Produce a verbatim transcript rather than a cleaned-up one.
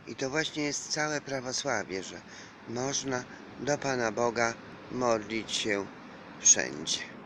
I to właśnie jest całe prawosławie, że można do Pana Boga modlić się wszędzie.